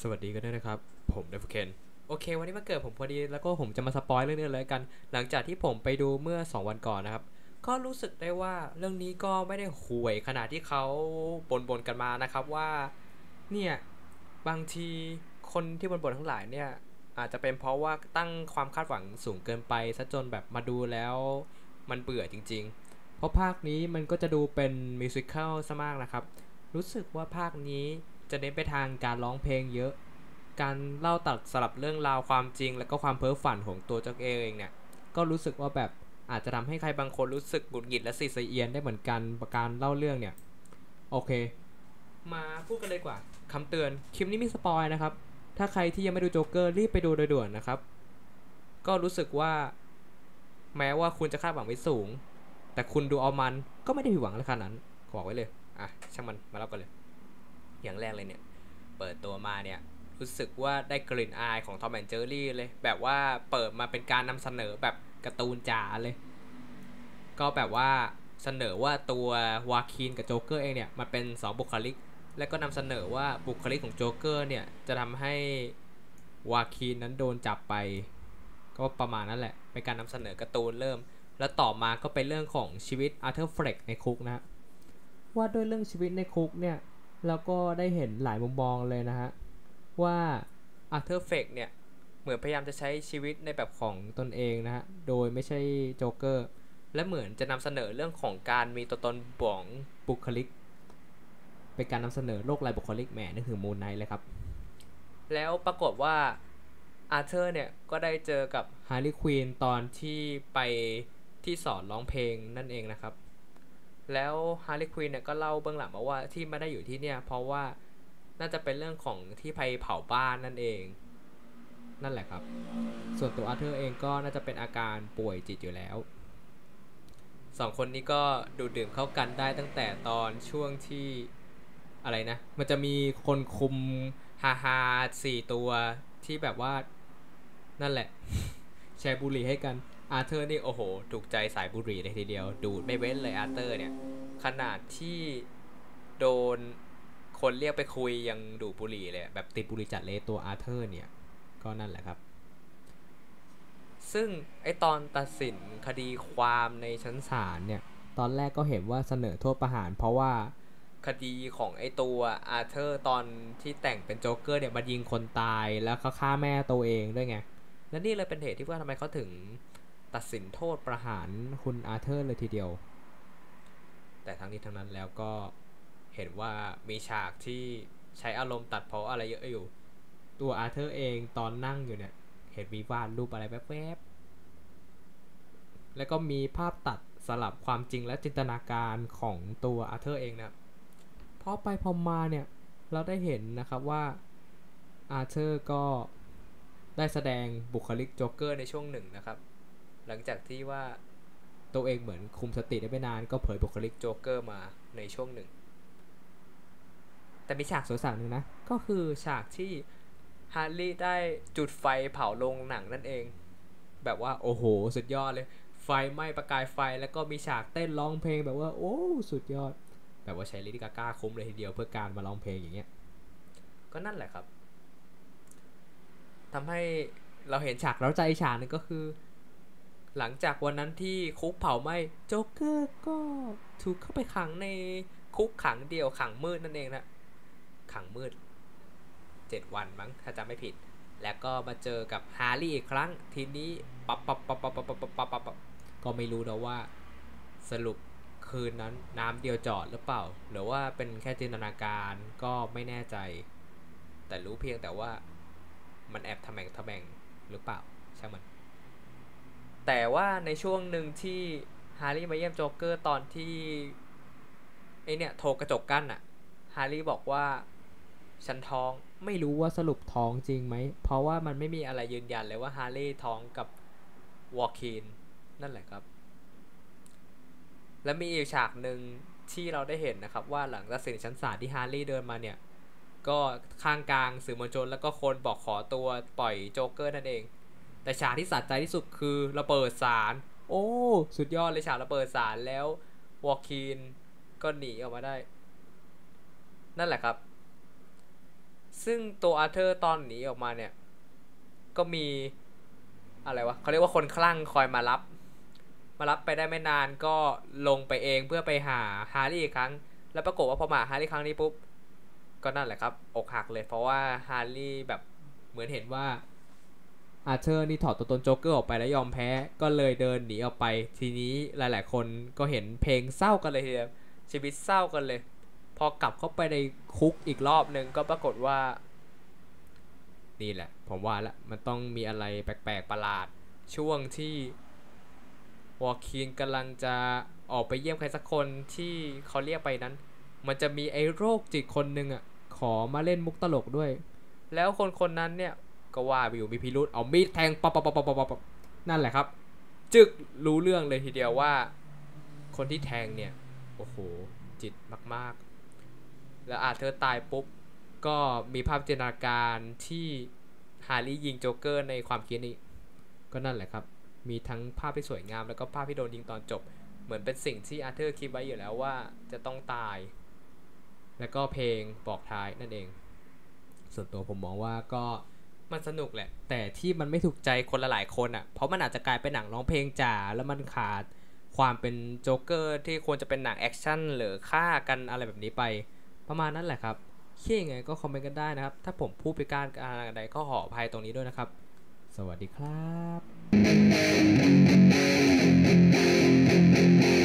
สวัสดีกันด้วยนะครับผมเดฟเคนโอเควันนี้มาเกิดผมพอดีแล้วก็ผมจะมาสปอยเรื่องนี้เลยกันหลังจากที่ผมไปดูเมื่อ2วันก่อนนะครับก็รู้สึกได้ว่าเรื่องนี้ก็ไม่ได้ห่วยขนาดที่เขาบ่นกันมานะครับว่าเนี่ยบางทีคนที่บ่นทั้งหลายเนี่ยอาจจะเป็นเพราะว่าตั้งความคาดหวังสูงเกินไปซะจนแบบมาดูแล้วมันเบื่อจริงๆเพราะภาคนี้มันก็จะดูเป็นมิวสิคัลซะมากนะครับรู้สึกว่าภาคนี้จะเน้นไปทางการร้องเพลงเยอะ การเล่าตัดสลับเรื่องราวความจริงและก็ความเพ้อฝันของตัวเจ้าเองเนี่ยก็รู้สึกว่าแบบอาจจะทำให้ใครบางคนรู้สึกหงุดหงิดและสีเอียนได้เหมือนกันประการเล่าเรื่องเนี่ยโอเคมาพูดกันเลยกว่าคำเตือนคลิปนี้มีสปอยนะครับถ้าใครที่ยังไม่ดูโจ๊กเกอร์รีบไปดูโดยด่วนนะครับก็รู้สึกว่าแม้ว่าคุณจะคาดหวังไว้สูงแต่คุณดูเอามันก็ไม่ได้ผิดหวังเลยขนาดนั้นบอกไว้เลยอ่ะช่างมันมาเล่ากันเลยอย่างแรกเลยเนี่ยเปิดตัวมาเนี่ยรู้สึกว่าได้กลิ่นอายของทอมแอนด์เจอรี่เลยแบบว่าเปิดมาเป็นการนำเสนอแบบการ์ตูนจ๋าเลยก็แบบว่าเสนอว่าตัววาคินกับโจ๊กเกอร์เองเนี่ยมันเป็น2บุคลิกและก็นำเสนอว่าบุคลิกของโจ๊กเกอร์เนี่ยจะทำให้วาคินนั้นโดนจับไปก็ประมาณนั้นแหละเป็นการนำเสนอการ์ตูนเริ่มแล้วต่อมาก็เป็นเรื่องของชีวิตอาร์เธอร์เฟล็กในคุกนะว่าด้วยเรื่องชีวิตในคุกเนี่ยเราก็ได้เห็นหลายมุมมองเลยนะฮะว่าอาร์เธอร์เฟกเนี่ยเหมือนพยายามจะใช้ชีวิตในแบบของตนเองนะฮะโดยไม่ใช่โจ๊กเกอร์และเหมือนจะนำเสนอเรื่องของการมีตัวตนของบุคลิกเป็นการนำเสนอโลกลายบุคลิกแหมนึกถึงมูนไนท์เลยครับแล้วปรากฏว่าอาร์เธอร์เนี่ยก็ได้เจอกับฮาร์ลีควีนตอนที่ไปที่สอนร้องเพลงนั่นเองนะครับแล้วฮาร์ลีควีนเนี่ยก็เล่าเบื้องหลังมาว่าที่ไม่ได้อยู่ที่เนี่ยเพราะว่าน่าจะเป็นเรื่องของที่ไปเผาบ้านนั่นเองนั่นแหละครับส่วนตัวอาร์เธอร์เองก็น่าจะเป็นอาการป่วยจิตอยู่แล้วสองคนนี้ก็ดูดื่มเข้ากันได้ตั้งแต่ตอนช่วงที่อะไรนะมันจะมีคนคุมฮา4 ตัวที่แบบว่านั่นแหละแชร์บุหรี่ให้กันอาร์เธอร์นี่โอ้โหถูกใจสายบุหรี่เลยทีเดียวดูดไม่เว้นเลยอาร์เธอร์เนี่ยขนาดที่โดนคนเรียกไปคุยยังดูดบุหรี่เลยแบบติดบุหรี่จัดเลยตัวอาร์เธอร์เนี่ยก็นั่นแหละครับซึ่งไอตอนตัดสินคดีความในชั้นศาลเนี่ยตอนแรกก็เห็นว่าเสนอโทษประหารเพราะว่าคดีของไอตัวอาร์เธอร์ตอนที่แต่งเป็นโจ๊กเกอร์เนี่ยมายิงคนตายแล้วเขาฆ่าแม่ตัวเองด้วยไงและนี่เลยเป็นเหตุที่ว่าทำไมเขาถึงตัดสินโทษประหารคุณอาร์เธอร์เลยทีเดียวแต่ทั้งนี้ทั้งนั้นแล้วก็เห็นว่ามีฉากที่ใช้อารมณ์ตัดเพาะอะไรเยอะอยู่ตัวอาร์เธอร์เองตอนนั่งอยู่เนี่ยเห็นมีวาดรูปอะไรแวบๆแล้วก็มีภาพตัดสลับความจริงและจินตนาการของตัวอาร์เธอร์เองนะพอไปพอมาเนี่ยเราได้เห็นนะครับว่าอาร์เธอร์ก็ได้แสดงบุคลิกโจ๊กเกอร์ในช่วงหนึ่งนะครับหลังจากที่ว่าตัวเองเหมือนคุมสติได้ไม่นานก็เผยบุคลิกโจ๊กเกอร์มาในช่วงหนึ่งแต่มีฉากสวยฉากหนึ่งนะก็คือฉากที่ฮาร์รี่ได้จุดไฟเผาโรงหนังนั่นเองแบบว่าโอ้โหสุดยอดเลยไฟไหม้ประกายไฟแล้วก็มีฉากเต้นร้องเพลงแบบว่าโอ้สุดยอดแบบว่าใช้ลิดิกาก้าคุ้มเลยทีเดียวเพื่อการมาร้องเพลงอย่างเงี้ยก็นั่นแหละครับทำให้เราเห็นฉากเร้าใจฉากหนึ่งก็คือหลังจากวันนั้นที่คุกเผาไหม้โจ๊กเกอร์ก็ถูกเข้าไปขังในคุกขังเดียวขังมืดนั่นเองนะขังมืด7 วันมั้งถ้าจำไม่ผิดแล้วก็มาเจอกับฮาร์รี่อีกครั้งทีนี้ปั๊บก็ไม่รู้นะว่าสรุปคืนนั้นน้ำเดียวจอดหรือเปล่าหรือว่าเป็นแค่จินตนาการก็ไม่แน่ใจแต่รู้เพียงแต่ว่ามันแอบทะแมงหรือเปล่าใช่มันแต่ว่าในช่วงหนึ่งที่ฮาร์รี่มาเยี่ยมโจ๊กเกอร์ตอนที่ไอเนี่ยโทรกระจกกั้นอะฮาร์รี่บอกว่าฉันท้องไม่รู้ว่าสรุปท้องจริงไหมเพราะว่ามันไม่มีอะไรยืนยันเลยว่าฮาร์รี่ท้องกับวอร์คินนั่นแหละครับและมีอีกฉากหนึ่งที่เราได้เห็นนะครับว่าหลังตัดสินชั้นศาลที่ฮาร์รี่เดินมาเนี่ยก็ข้างกลางสื่อมวลชนแล้วก็คนบอกขอตัวปล่อยโจ๊กเกอร์นั่นเองแต่ฉากที่สะใจที่สุดคือระเบิดศาลโอ้สุดยอดเลยฉากระเบิดศาลแล้ววอร์คินก็หนีออกมาได้นั่นแหละครับซึ่งตัวอาร์เธอร์ตอนหนีออกมาเนี่ยก็มีอะไรวะเขาเรียกว่าคนคลั่งคอยมารับไปได้ไม่นานก็ลงไปเองเพื่อไปหาฮาร์รี่อีกครั้งแล้วปรากฏว่าพอมาฮาร์รี่ครั้งนี้ปุ๊บก็นั่นแหละครับอกหักเลยเพราะว่าฮาร์รี่แบบเหมือนเห็นว่าอาร์เธอร์นี่ถอดตัวตนโจ๊กเกอร์ออกไปแล้วยอมแพ้ก็เลยเดินหนีออกไปทีนี้หลายๆคนก็เห็นเพลงเศร้ากันเลยทีเดียวชีวิตเศร้ากันเลยพอกลับเข้าไปในคุกอีกรอบนึงก็ปรากฏว่านี่แหละผมว่าละมันต้องมีอะไรแปลกๆประหลาดช่วงที่วอลคีนกำลังจะออกไปเยี่ยมใครสักคนที่เขาเรียกไปนั้นมันจะมีไอ้โรคจิตคนหนึ่งอ่ะขอมาเล่นมุกตลกด้วยแล้วคนนั้นเนี่ยก็ว่าวิวมีพิรุธเอามีดแทงปับปับปับปับปับนั่นแหละครับจึกรู้เรื่องเลยทีเดียวว่าคนที่แทงเนี่ยโอ้โหจิตมากๆแล้วอาเธอตายปุ๊บก็มีภาพจินตนาการที่ฮาร์รี่ยิงโจ๊กเกอร์ในความคิดนี้ก็นั่นแหละครับมีทั้งภาพที่สวยงามแล้วก็ภาพที่โดนยิงตอนจบเหมือนเป็นสิ่งที่อาเธอร์คิดไว้อยู่แล้วว่าจะต้องตายแล้วก็เพลงบอกท้ายนั่นเองส่วนตัวผมมองว่าก็มันสนุกแหละแต่ที่มันไม่ถูกใจคนละหลายคนอ่ะเพราะมันอาจจะกลายเป็นหนังร้องเพลงจ๋าแล้วมันขาดความเป็นโจ๊กเกอร์ที่ควรจะเป็นหนังแอคชั่นหรือฆ่ากันอะไรแบบนี้ไปประมาณนั้นแหละครับคิดยังไงก็คอมเมนต์กันได้นะครับถ้าผมพูดไปการอะไรก็ขออภัยตรงนี้ด้วยนะครับสวัสดีครับ